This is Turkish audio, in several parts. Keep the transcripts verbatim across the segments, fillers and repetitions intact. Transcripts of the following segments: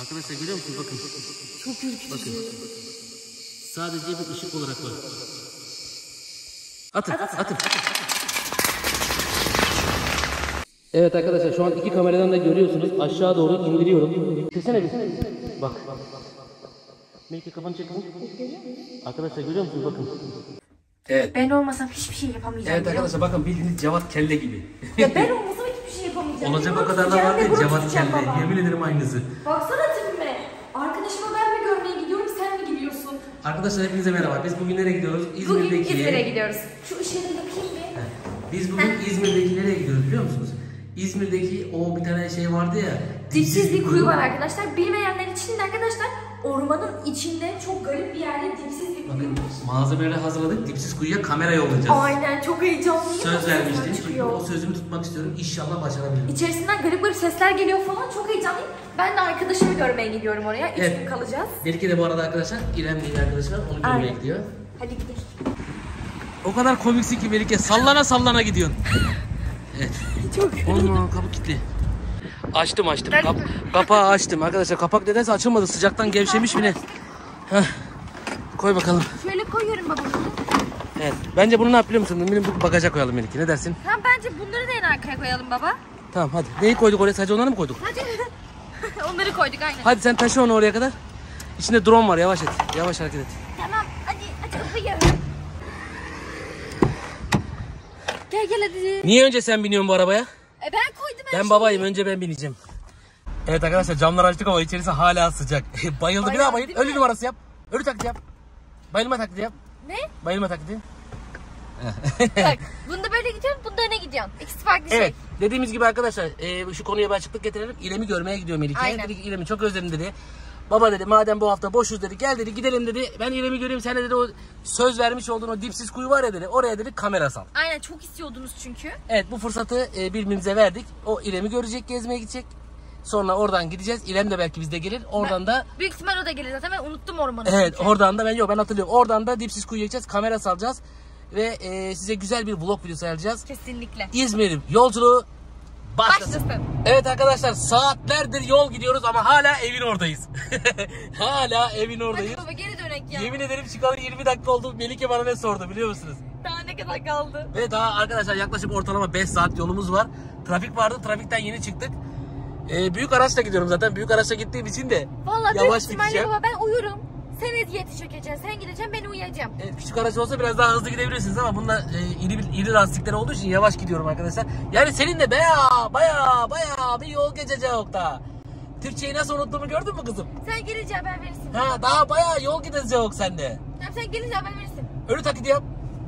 Arkadaşlar görüyor musunuz? Bakın. Çok ürkütücü. Bakın. Sadece bir ışık olarak var. Atın, atın, atın. Evet arkadaşlar şu an iki kameradan da görüyorsunuz. Aşağı doğru indiriyorum. Desene bir. Bak. Melike kafanı çekin. Arkadaşlar görüyor musunuz? Bakın. Evet. Ben olmasam hiçbir şey yapamayacağım. Evet arkadaşlar bakın bildiğiniz Cevat Kelle gibi. Ya ben olmasam hiçbir şey yapamayacağım. Olacak o kadar da var değil Cevat Kelle. Yemin ederim aynısı. Baksana tipime. Arkadaşıma ben mi görmeye gidiyorum, sen mi gidiyorsun? Arkadaşlar hepinize merhaba. Biz bugün nereye gidiyoruz? İzmir'deki... Bugün İzmir'e gidiyoruz. Şu ışığı da yakayım bir. Biz bugün İzmir'deki nereye gidiyoruz biliyor musunuz? İzmir'deki o bir tane şey vardı ya. Dipsiz bir kuyu var arkadaşlar. Bilmeyenler için de arkadaşlar ormanın içinde çok garip bir yerde dipsiz bir kuyu var. Bakın malzemeleri hazırladık. Dipsiz kuyuya kamera yollayacağız. Aynen çok heyecanlıyım. Söz vermiştim. Çünkü o sözümü tutmak istiyorum. İnşallah başarabilirim. İçerisinden garip garip sesler geliyor falan. Çok heyecanlıyım. Ben de arkadaşımı görmeye gidiyorum oraya. Üç evet. gün kalacağız. Melike de bu arada arkadaşlar İrem diye bir arkadaşı var. Onu görmeye Aynen. gidiyor. Hadi gidelim. O kadar komiksin ki Melike. Sallana sallana gidiyorsun. Evet. Çok Onun kapı kilitli. Açtım açtım. Kap kapağı açtım. Arkadaşlar kapak nedense açılmadı. Sıcaktan gevşemiş mi ne? Heh. Koy bakalım. Şöyle koyuyorum baba. Evet. Bence bunu ne yap biliyor musun? Benim bu bagaja koyalım Melike. Ne dersin? Tamam bence bunları da en arkaya koyalım baba. Tamam hadi. Neyi koyduk oraya? Sadece onları mı koyduk? Hadi. Onları koyduk aynen. Hadi sen taşı onu oraya kadar. İçinde drone var. Yavaş et. Yavaş hareket et. Tamam hadi aç kapıyı. Gel gel hadi. Niye önce sen biniyorsun bu arabaya? E ben koydum her Ben şeyi. babayım. Önce ben bineceğim. Evet arkadaşlar camlar açtık ama içerisi hala sıcak. Bayıldı. Bir daha bayıl. Ölü numarası yap. Ölü taklidi yap. Bayılma taklidi yap. Ne? Bayılma taklidi. Bak bunda böyle gidiyorsun, bunda öne gidiyorsun. İkisi farklı evet, şey. dediğimiz gibi arkadaşlar e, şu konuya bir açıklık getirelim. İrem'i görmeye gidiyor Melike. Dedi ki İrem'i çok özledim dedi. Baba dedi madem bu hafta boşuz dedi gel dedi gidelim dedi. Ben İrem'i göreyim sen de dedi o söz vermiş olduğun o dipsiz kuyu var ya dedi. Oraya dedi kamera sal. Aynen çok istiyordunuz çünkü. Evet bu fırsatı e, birbirimize verdik. O İrem'i görecek gezmeye gidecek. Sonra oradan gideceğiz. İrem de belki bizde gelir. Oradan ben, da... Büyük ihtimal o da gelir zaten. Ben unuttum ormanı. Evet çünkü. oradan da ben yok ben hatırlıyorum. Oradan da dipsiz kuyuya gideceğiz. Kamera salacağız. Ve e, size güzel bir vlog videosu ayarlayacağız. Kesinlikle. İzmir yolculuğu başlasın. Başlasın. Evet arkadaşlar saatlerdir yol gidiyoruz ama hala evin oradayız. Hala evin oradayız. Hadi baba geri dönek ya. Yemin ederim çıkalı yirmi dakika oldu. Melike bana ne sordu biliyor musunuz? Daha ne kadar kaldı? Ve daha arkadaşlar yaklaşık ortalama beş saat yolumuz var. Trafik vardı. Trafikten yeni çıktık. Ee, büyük araçla gidiyorum zaten. Büyük araçla gittiğim için de vallahi yavaş büyük ihtimalle gideceğim. baba ben uyurum. Sen eziyeti çekeceksin. Sen gideceksin ben uyuyacağım. Evet, küçük araç olsa biraz daha hızlı gidebilirsiniz ama bunda e, iri, iri lastikler olduğu için yavaş gidiyorum arkadaşlar. Yani senin de baya baya baya bir yol geçecek da. Türkçeyi nasıl unuttuğumu gördün mü kızım? Sen gelince haber verirsin. Ha daha baya yol gidecek sende. Tamam sen gelince haber verirsin. Ölü taklidi yap.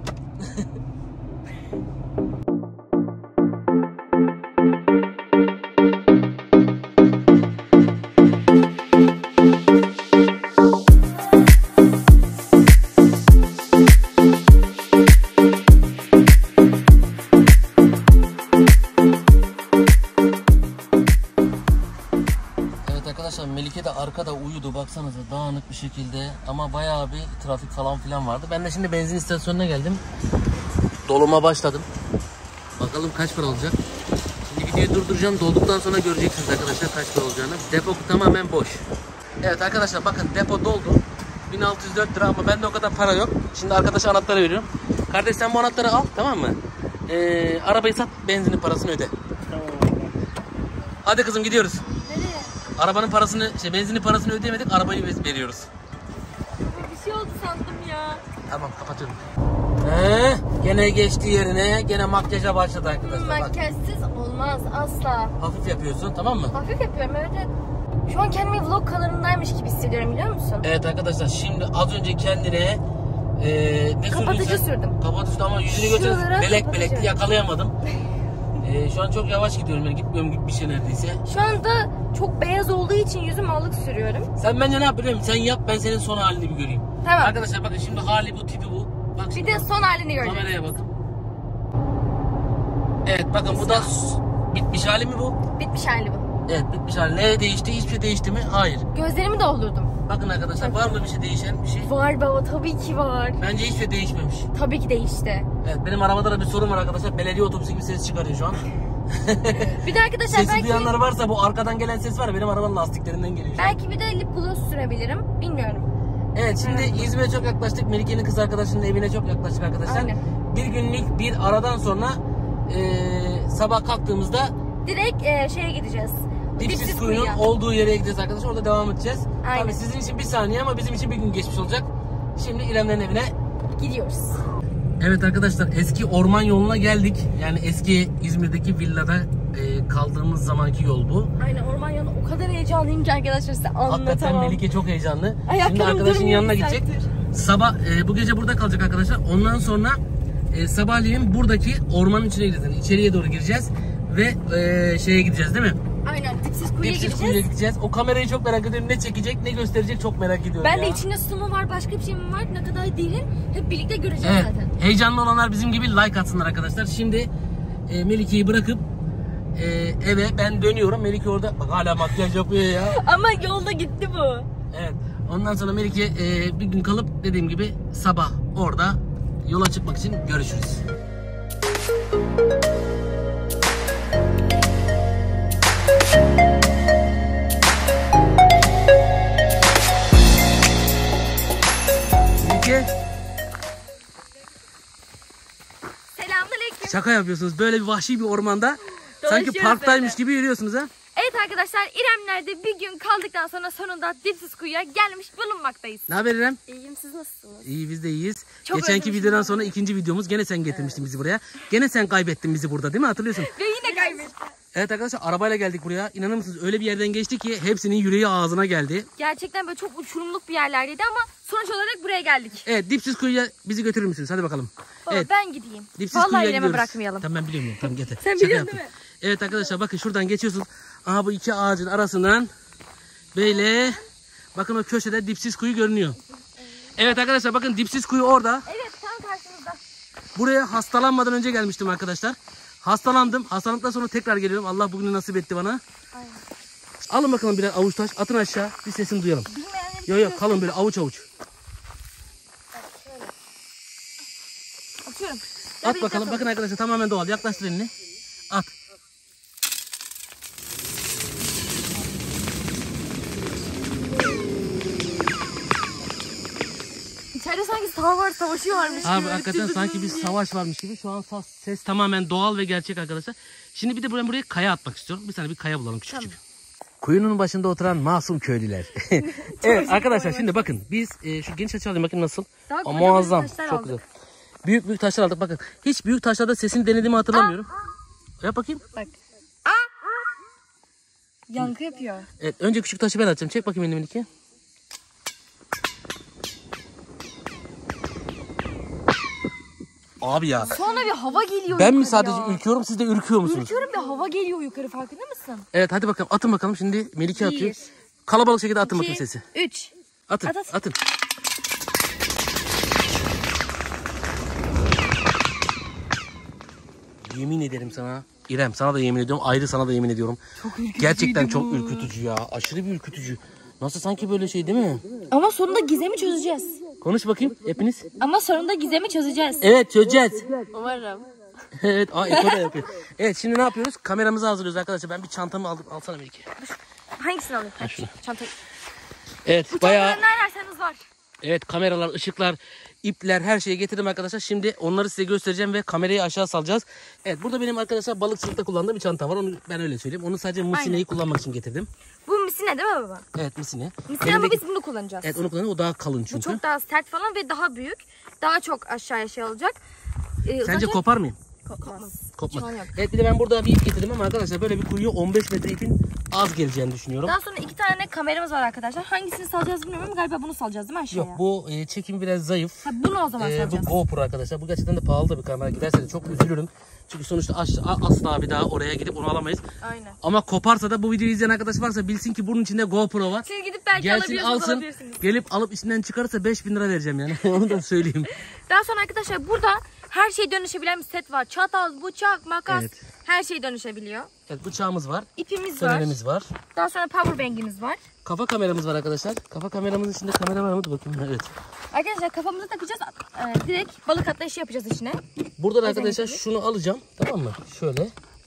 Melike de arkada uyudu baksanıza dağınık bir şekilde ama bayağı bir trafik falan filan vardı. Ben de şimdi benzin istasyonuna geldim. Doluma başladım. Bakalım kaç para olacak. Şimdi videoyu durduracağım. Dolduktan sonra göreceksiniz arkadaşlar kaç para olacağını. Depo tamamen boş. Evet arkadaşlar bakın depo doldu. bin altı yüz dört lira ama bende o kadar para yok. Şimdi arkadaşa anahtarı veriyorum. Kardeş sen bu anahtarı al tamam mı? Ee, arabayı sat benzinin parasını öde. Tamam. Hadi kızım gidiyoruz. Nereye? Arabanın parasını, şey benzinin parasını ödeyemedik, arabayı veriyoruz. Bir şey oldu sandım ya. Tamam, kapatıyorum. Ee, gene geçti yerine, gene makyaja başladı arkadaşlar. Makyajsız olmaz asla. Hafif yapıyorsun, tamam mı? Hafif yapıyorum, evet, evet. Şu an kendimi vlog kanalındaymış gibi hissediyorum biliyor musun? Evet arkadaşlar, şimdi az önce kendine e, ne kapatıcı sürdüm. Kapatıcı ama yüzünü götürüp belek belekti yakalayamadım. Ee, şu an çok yavaş gidiyorum yani gitmiyorum gibi bir şey neredeyse. Şu anda çok beyaz olduğu için yüzüm allık sürüyorum. Sen bence ne yap biliyor musun? Sen yap ben senin son halini bir göreyim. Tamam. Arkadaşlar bakın şimdi hali bu tipi bu. Bak bir de son halini göreceğiz. Kameraya bakın. Evet bakın bu da bitmiş hali mi bu? Bitmiş hali bu. Evet bitmiş hali. Ne değişti? Hiçbir şey değişti mi? Hayır. Gözlerimi doldurdum. Bakın arkadaşlar var mı bir şey değişen bir şey? Var baba tabii ki var. Bence hiçbir şey değişmemiş. Tabii ki değişti. Evet benim arabada da bir sorun var arkadaşlar. Belediye otobüsü gibi ses çıkarıyor şu an. Bir de arkadaşlar Sesi belki... duyanlar varsa bu arkadan gelen ses var ya benim arabanın lastiklerinden geliyor. Belki bir de lip gloss sürebilirim. Bilmiyorum. Evet şimdi İzmir'e çok yaklaştık. Melike'nin kız arkadaşının evine çok yaklaştık arkadaşlar. Aynen. Bir günlük bir aradan sonra e, sabah kalktığımızda direkt e, şeye gideceğiz. Dipsiz Kuyu'nun olduğu yere gideceğiz arkadaşlar. Orada devam edeceğiz. Aynen. Tabii sizin için bir saniye ama bizim için bir gün geçmiş olacak. Şimdi İremlerin evine gidiyoruz. Evet arkadaşlar eski orman yoluna geldik. Yani eski İzmir'deki villada e, kaldığımız zamanki yol bu. Aynen orman yolu o kadar heyecanlıyım ki arkadaşlar size anlatamam. Hakikaten Melike çok heyecanlı. Ayaklarım Şimdi arkadaşın yanına saktır. gidecek. Sabah e, bu gece burada kalacak arkadaşlar. Ondan sonra e, sabahleyin buradaki ormanın içine gideceğiz. Yani içeriye doğru gireceğiz ve e, şeye gideceğiz değil mi? Aynen Dipsiz Kuyu'ya Dipsiz gideceğiz. Kuyu'ya gideceğiz. O kamerayı çok merak ediyorum. Ne çekecek, ne gösterecek çok merak ediyorum. Ben ya. de içinde su mu var, başka bir şey mi var, ne kadar derin hep birlikte göreceğiz Evet. zaten. Heyecanlı olanlar bizim gibi like atsınlar arkadaşlar. Şimdi e, Melike'yi bırakıp e, eve ben dönüyorum. Melike orada bak hala makyaj yapıyor ya. Ama yolda gitti bu. Evet. Ondan sonra Melike e, bir gün kalıp dediğim gibi sabah orada yola çıkmak için görüşürüz. Melike. Selamünaleyküm. Şaka yapıyorsunuz. Böyle bir vahşi bir ormanda sanki Dolaşıyoruz parktaymış böyle. gibi yürüyorsunuz ha. Evet arkadaşlar İremler'de bir gün kaldıktan sonra sonunda Dipsiz Kuyu'ya gelmiş bulunmaktayız. Ne haber İrem? İyiyim, siz nasılsınız? İyi biz de iyiyiz. Çok Geçenki özlemişim videodan ben. sonra ikinci videomuz gene sen getirmiştin bizi buraya. Gene sen kaybettin bizi burada değil mi hatırlıyorsun? Ve yine kaybettim. Evet arkadaşlar arabayla geldik buraya. İnanır mısınız öyle bir yerden geçtik ki hepsinin yüreği ağzına geldi. Gerçekten böyle çok uçurumluk bir yerlerdeydi ama sonuç olarak buraya geldik. Evet Dipsiz Kuyu'ya bizi götürür müsünüz? Hadi bakalım. Baba Evet. ben gideyim. Dipsiz Vallahi Kuyu'ya İrem'e gidiyoruz. bırakmayalım. Tamam ben biliyorum. Tamam getir. Sen Şaka biliyorsun yaptım. değil mi? Evet arkadaşlar bakın şuradan geçiyorsunuz. Aha bu iki ağacın arasından böyle bakın o köşede Dipsiz Kuyu görünüyor. Evet arkadaşlar bakın Dipsiz Kuyu orada. Evet tam karşımızda. Buraya hastalanmadan önce gelmiştim arkadaşlar. Hastalandım. Hastalandıktan sonra tekrar geliyorum. Allah bugünü nasip etti bana. Aynen. Alın bakalım birer avuç taş. Atın aşağı. Bir sesini duyalım. Bilmeyenler Yok yok kalın böyle avuç avuç. atıyorum. At bakalım. Bakın arkadaşlar tamamen doğal. Yaklaştır elini. At. İçeride sanki Star Wars savaşı varmış Abi gibi. hakikaten sanki bir savaş varmış gibi. Şu an ses, ses tamamen doğal ve gerçek arkadaşlar. Şimdi bir de buraya, buraya kaya atmak istiyorum. Bir tane bir kaya bulalım küçük küçük. Kuyunun başında oturan masum köylüler. Evet arkadaşlar şimdi bakın biz e, şu geniş açı alayım bakın nasıl. Daha Aa, kocaman muazzam. taşlar Çok aldık. güzel. Büyük büyük taşlar aldık bakın. Hiç büyük taşlarda sesini denediğimi hatırlamıyorum. Yap bakayım. Bak. Yankı yapıyor. Evet önce küçük taşı ben atacağım. Çek bakayım elini Melike. Abi ya. Sonra bir hava geliyor Ben mi yukarı sadece ya. ürküyorum siz de ürküyor musunuz? Ürküyorum bir hava geliyor yukarı, farkında mısın? Evet hadi bakalım atın bakalım şimdi Melike Bir, atıyor. Kalabalık şekilde atın İki, bakayım sesi. üç. Atın At, at. atın. Yemin ederim sana İrem sana da yemin ediyorum ayrı sana da yemin ediyorum. Çok ürkütücüydü Gerçekten bu. çok ürkütücü ya aşırı bir ürkütücü. Nasıl sanki böyle şey değil mi? Ama sonunda gizemi çözeceğiz. Konuş bakayım hepiniz. Ama sonunda gizemi çözeceğiz. Evet çözeceğiz. Umarım. Evet aa, Eko da yapıyor. Evet şimdi ne yapıyoruz? Kameramızı hazırlıyoruz arkadaşlar. Ben bir çantamı aldım. Alsana Melike. Hangisini alayım? Ha, şunu. Çantayı. Evet Bu bayağı çantaları ne ararsanız var. evet kameralar, ışıklar, ipler her şeyi getirdim arkadaşlar. Şimdi onları size göstereceğim ve kamerayı aşağı salacağız. Evet burada benim arkadaşlar balıkçılıkta kullandığım bir çanta var. Onu ben öyle söyleyeyim. Onu sadece musineyi Aynen. kullanmak için getirdim. Bu misine değil mi baba? Evet misine. Misine ama Elimdeki- biz bunu kullanacağız. Evet onu kullanıyorum. O daha kalın Bu çünkü. çok daha sert falan ve daha büyük. Daha çok aşağıya şey olacak. Ee, Sence zaten- kopar mıyım? Kopmaz. Kopmaz. Şu an yok. Evet bir de ben burada bir ip getirdim ama arkadaşlar böyle bir kuyuya on beş metre ipin az geleceğini düşünüyorum. Daha sonra iki tane kameramız var arkadaşlar. Hangisini salacağız bilmiyorum ama galiba bunu salacağız değil mi aşağıya? Yok bu e, çekim biraz zayıf. Ha, bunu o zaman Ee, bu salacağız. GoPro arkadaşlar. Bu gerçekten de pahalı da bir kamera. Giderse de çok üzülürüm. Çünkü sonuçta aşağı, asla bir daha oraya gidip onu alamayız. Aynen. Ama koparsa da bu videoyu izleyen arkadaş varsa bilsin ki bunun içinde GoPro var. Siz gidip belki Gelsin alabiliyorsunuz, alsın. alabilirsiniz. Gelip alıp içinden çıkarırsa beş bin lira vereceğim yani. Onu da söyleyeyim. Daha sonra arkadaşlar burada her şey dönüşebilen bir set var. Çatal, bıçak, makas, Evet. her şey dönüşebiliyor. Evet bıçağımız var. İpimiz var. Fenerimiz var. Daha sonra power bank'imiz var. Kafa kameramız var arkadaşlar. Kafa kameramızın içinde kamera var mı? Dur bakayım. Evet. Arkadaşlar kafamıza takacağız. Ee, direkt balık atlayışı yapacağız içine. Buradan arkadaşlar Özellikle. şunu alacağım. Tamam mı? Şöyle.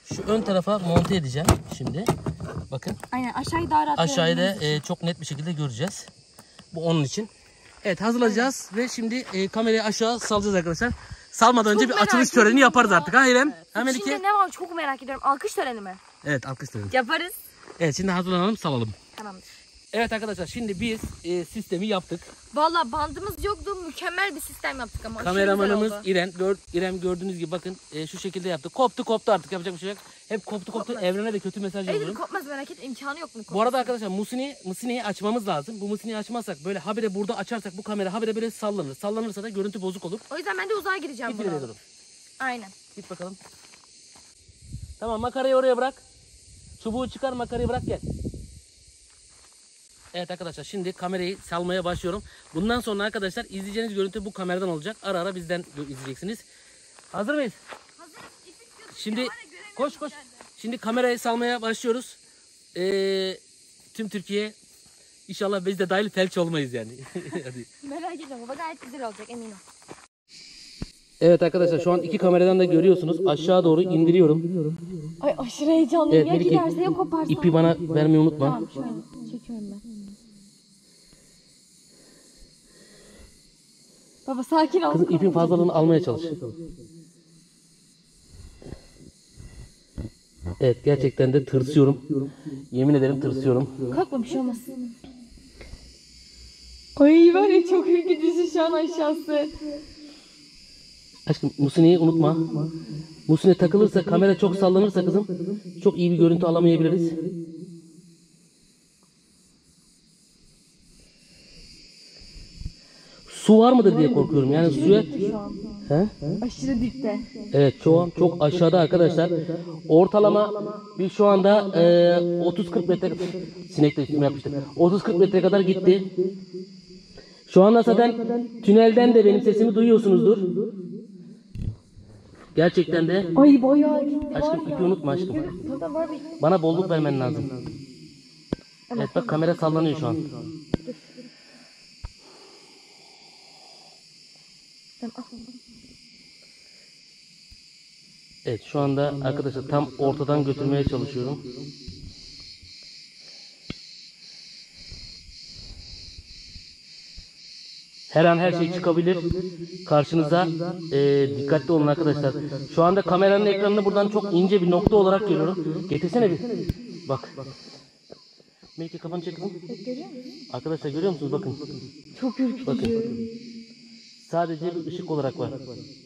Şu ön tarafa monte edeceğim şimdi. Bakın. Aynen aşağıyı daha rahat Aşağıda e, çok net bir şekilde göreceğiz. Bu onun için. Evet hazırlayacağız ve şimdi e, kamerayı aşağı salacağız arkadaşlar. Salmadan önce bir açılış töreni yaparız artık. Ha İrem? Ha Melike? İçinde ne var çok merak ediyorum. Alkış töreni mi? Evet alkış töreni. Yaparız. Evet şimdi hazırlanalım salalım. Tamamdır. Evet arkadaşlar şimdi biz e, sistemi yaptık. Valla bandımız yoktu. Mükemmel bir sistem yaptık ama. Kameramanımız İrem, gör, İrem gördüğünüz gibi bakın e, şu şekilde yaptık. Koptu koptu artık yapacak bir şey yok. Hep koptu koptu Kopmaz. evrene de kötü mesaj Evet yolluyorum. kopmaz merak etme imkanı yok mu? Bu arada arkadaşlar musini, musineyi açmamız lazım. Bu musineyi açmazsak böyle habire burada açarsak bu kamera habire böyle sallanır. Sallanırsa da görüntü bozuk olur. O yüzden ben de uzağa gireceğim Git buna. ileri doğru. Aynen. Git bakalım. Tamam makarayı oraya bırak. Çubuğu çıkar makarayı bırak gel. Evet arkadaşlar şimdi kamerayı salmaya başlıyorum. Bundan sonra arkadaşlar izleyeceğiniz görüntü bu kameradan olacak. Ara ara bizden izleyeceksiniz. Hazır mıyız? Hazırız. Şimdi koş koş. Şimdi kamerayı salmaya başlıyoruz. Ee, tüm Türkiye inşallah biz de dahil felç olmayız yani. Hadi. Merak etme baba gayet güzel olacak eminim. Evet arkadaşlar şu an iki kameradan da görüyorsunuz. Aşağı doğru indiriyorum. Ay aşırı heyecanlıyım Evet, ya Melike, giderse ya koparsa. İpi bana vermeyi unutma. Tamam şöyle çekiyorum ben. Baba sakin ol. Kızım ipin fazlalığını almaya çalış. Evet gerçekten de tırsıyorum. Yemin ederim tırsıyorum. Kalkma bir şey olmaz. Ay var ya çok ürkütücü şu an aşağısı. Aşkım musineyi unutma. Musine takılırsa kamera çok sallanırsa kızım çok iyi bir görüntü alamayabiliriz. Su var mıdır diye korkuyorum. Yani suya... He? Aşırı dipte. Evet şu an çok aşağıda arkadaşlar. Ortalama bir şu anda e, otuz kırk metre sinek de üstüme yapmıştı. otuz kırk metre kadar gitti. Şu anda zaten tünelden de benim sesimi duyuyorsunuzdur. Gerçekten de. Ay bayağı gitti. Aşkım ipi unutma aşkım. Burada var bir. Bana bolluk vermen lazım. Evet bak kamera sallanıyor şu an. Evet şu anda arkadaşlar tam ortadan götürmeye çalışıyorum. Her an her şey çıkabilir karşınıza. E, dikkatli olun arkadaşlar. Şu anda kameranın ekranını buradan çok ince bir nokta olarak görüyorum. Getirsene bir. Bak. Melike kafanı çek kızım. Arkadaşlar görüyor musunuz? Bakın. Çok ürkütücü. Bakın. Sadece bir ışık olarak var.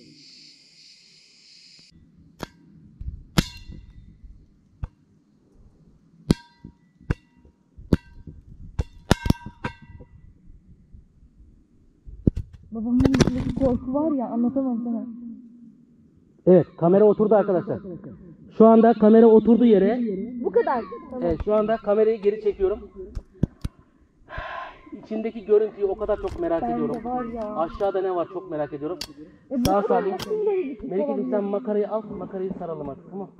Babamın içindeki korku var ya anlatamam sana. Evet kamera oturdu arkadaşlar. Şu anda kamera oturdu yere. Bu kadar. Tamam. Evet şu anda kamerayı geri çekiyorum. İçindeki görüntüyü o kadar çok merak Bende ediyorum. var ya. Aşağıda ne var çok merak ediyorum. E, Sağ bu salim. kadar nasıl ileri gittik Melike'cim falan sen makarayı al, makarayı saralım artık tamam.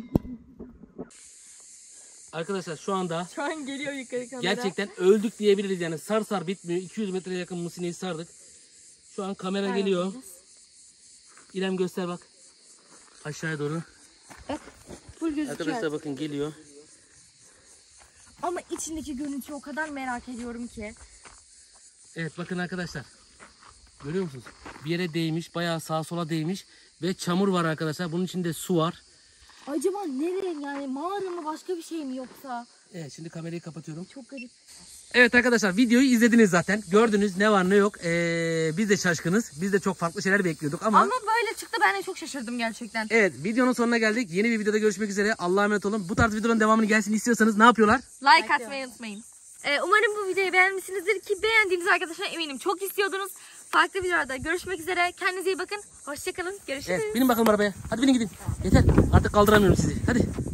Arkadaşlar şu anda Şu an geliyor yukarı kamera. gerçekten öldük diyebiliriz yani sar sar bitmiyor. iki yüz metreye yakın musineyi sardık. Şu an kamera Aynen. geliyor. İrem göster bak. Aşağıya doğru. Evet, full gözüküyor. Arkadaşlar bakın geliyor. Ama içindeki görüntüyü o kadar merak ediyorum ki. Evet bakın arkadaşlar. Görüyor musunuz? Bir yere değmiş, bayağı sağa sola değmiş ve çamur var arkadaşlar. Bunun içinde su var. Acaba nereye yani mağara mı başka bir şey mi yoksa? Evet şimdi kamerayı kapatıyorum. Çok garip. Evet arkadaşlar videoyu izlediniz zaten. Gördünüz ne var ne yok. Ee, biz de şaşkınız. Biz de çok farklı şeyler bekliyorduk ama... Ama böyle çıktı ben de çok şaşırdım gerçekten. Evet videonun sonuna geldik. Yeni bir videoda görüşmek üzere. Allah'a emanet olun. Bu tarz videoların devamını gelsin istiyorsanız ne yapıyorlar? Like atmayı unutmayın. Ee, umarım bu videoyu beğenmişsinizdir ki beğendiğiniz arkadaşlar eminim çok istiyordunuz. Farklı videolarda görüşmek üzere. Kendinize iyi bakın. Hoşçakalın. Görüşürüz. Evet binin bakalım arabaya. Hadi binin gidin. Yeter. Artık kaldıramıyorum sizi. Hadi.